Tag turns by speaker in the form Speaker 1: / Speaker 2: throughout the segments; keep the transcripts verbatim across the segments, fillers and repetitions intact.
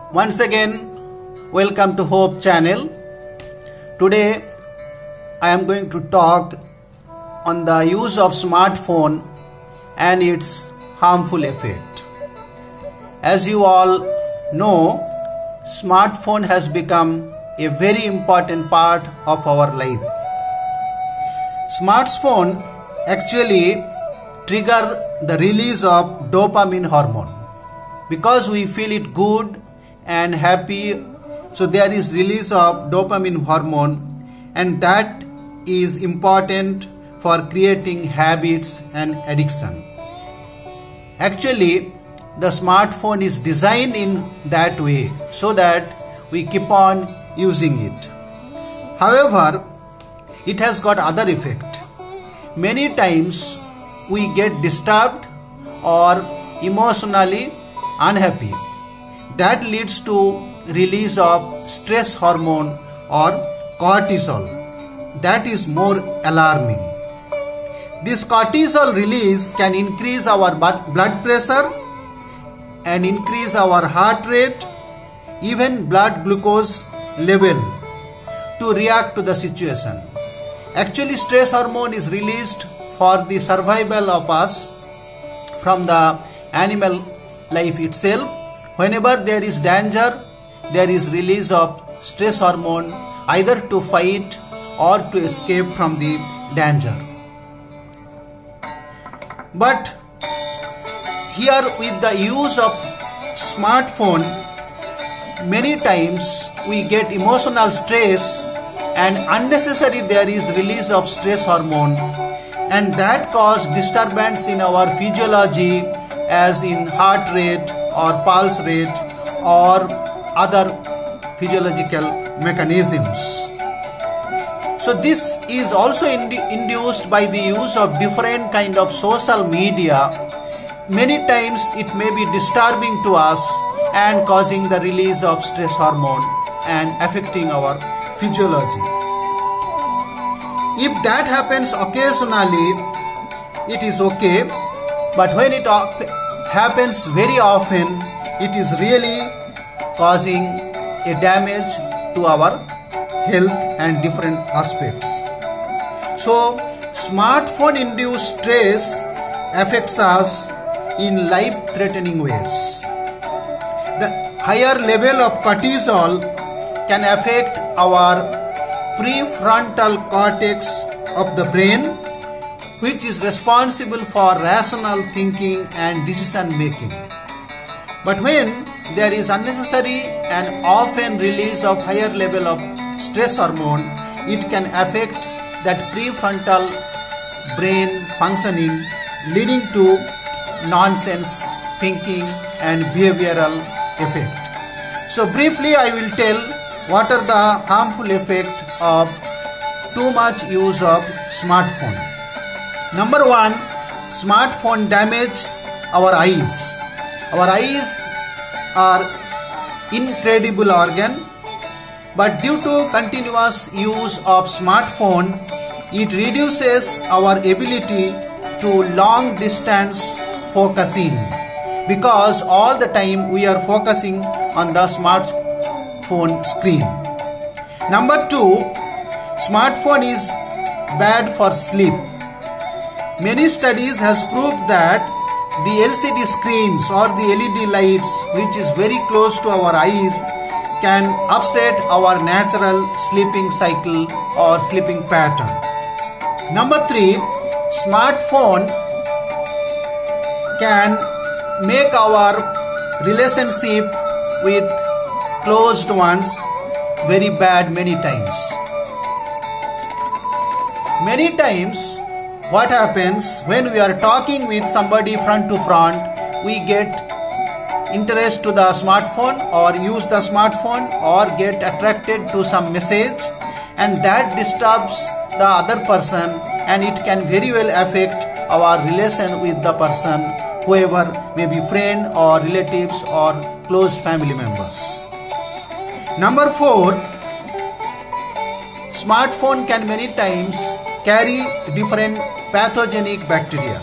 Speaker 1: Once again, welcome to Hope channel. Today I am going to talk on the use of smartphone and its harmful effect. As you all know, smartphone has become a very important part of our life. Smartphone actually trigger the release of dopamine hormone because we feel it good and happy, so there is release of dopamine hormone, and that is important for creating habits and addiction. Actually, the smartphone is designed in that way so that we keep on using it. However, it has got other effect. Many times we get disturbed or emotionally unhappy. That leads to release of stress hormone or cortisol. That is more alarming. This cortisol release can increase our blood pressure and increase our heart rate, even blood glucose level, to react to the situation. Actually, stress hormone is released for the survival of us from the animal life itself. Whenever there is danger, there is release of stress hormone either to fight or to escape from the danger. But here with the use of smartphone, many times we get emotional stress and unnecessary there is release of stress hormone, and that cause disturbance in our physiology as in heart rate or pulse rate or other physiological mechanisms. So this is also indi induced by the use of different kind of social media. Many times it may be disturbing to us and causing the release of stress hormone and affecting our physiology. If that happens occasionally, it is okay, but when it happens very often, it is really causing a damage to our health and different aspects. So smartphone induced stress affects us in life-threatening ways. The higher level of cortisol can affect our prefrontal cortex of the brain, which is responsible for rational thinking and decision making. But when there is unnecessary and often release of higher level of stress hormone, it can affect that prefrontal brain functioning, leading to nonsense thinking and behavioral effect. So briefly I will tell what are the harmful effects of too much use of smartphone. Number one, smartphone damage our eyes. Our eyes are incredible organ, but due to continuous use of smartphone, it reduces our ability to long distance focusing, because all the time we are focusing on the smartphone screen. Number two, smartphone is bad for sleep. Many studies has proved that the L C D screens or the L E D lights, which is very close to our eyes, can upset our natural sleeping cycle or sleeping pattern. Number three, smartphone can make our relationship with closed ones very bad many times. Many times what happens when we are talking with somebody front to front, we get interest to the smartphone or use the smartphone or get attracted to some message, and that disturbs the other person, and it can very well affect our relation with the person, whoever may be friend or relatives or close family members. Number four, smartphone can many times carry different pathogenic bacteria.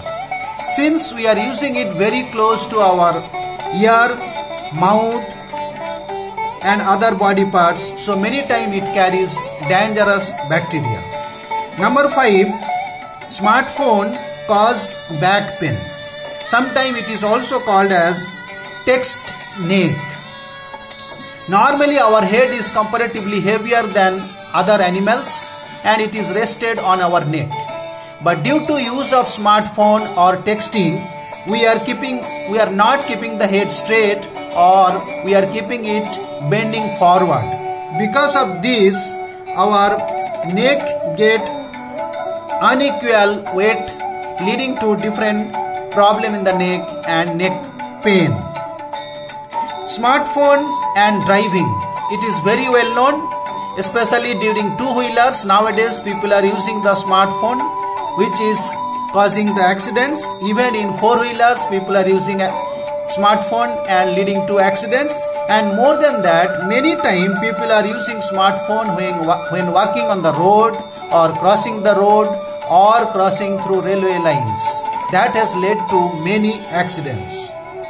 Speaker 1: Since we are using it very close to our ear, mouth and other body parts. So many times it carries dangerous bacteria. Number five, smartphone cause back pain. Sometimes it is also called as text neck. Normally our head is comparatively heavier than other animals and it is rested on our neck. But due to use of smartphone or texting, we are keeping we are not keeping the head straight, or we are keeping it bending forward. Because of this, our neck get unequal weight, leading to different problem in the neck and neck pain. Smartphones and driving. It is very well known, especially during two-wheelers. Nowadays people are using the smartphone, which is causing the accidents. Even in four-wheelers people are using a smartphone and leading to accidents. And more than that, many times people are using smartphone when, when walking on the road or crossing the road or crossing through railway lines. That has led to many accidents.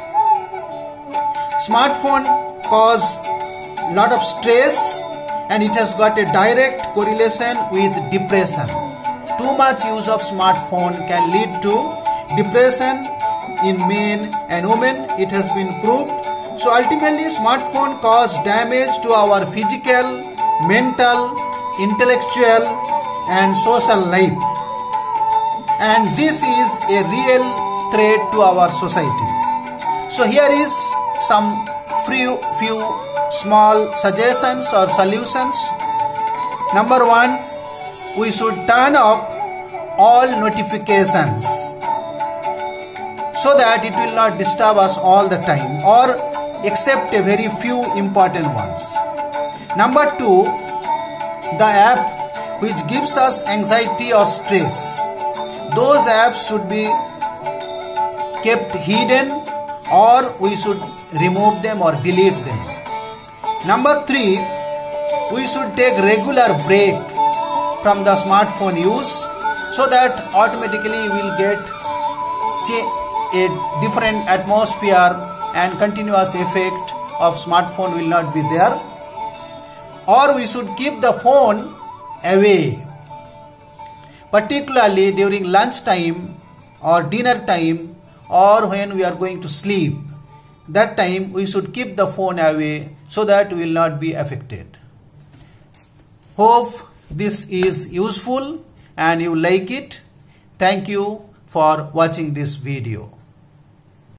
Speaker 1: Smartphone cause lot of stress and it has got a direct correlation with depression. Too much use of smartphone can lead to depression in men and women. It has been proved. So ultimately smartphone cause damage to our physical, mental, intellectual and social life. And this is a real threat to our society. So here is some few, few small suggestions or solutions. Number one, we should turn off all notifications so that it will not disturb us all the time, or except a very few important ones. Number two, the app which gives us anxiety or stress, those apps should be kept hidden, or we should remove them or delete them. Number three, we should take regular break from the smartphone use so that automatically we will get a different atmosphere and continuous effect of smartphone will not be there. Or we should keep the phone away, particularly during lunch time or dinner time or when we are going to sleep. That time we should keep the phone away so that we will not be affected. Hope this is useful and you like it. Thank you for watching this video.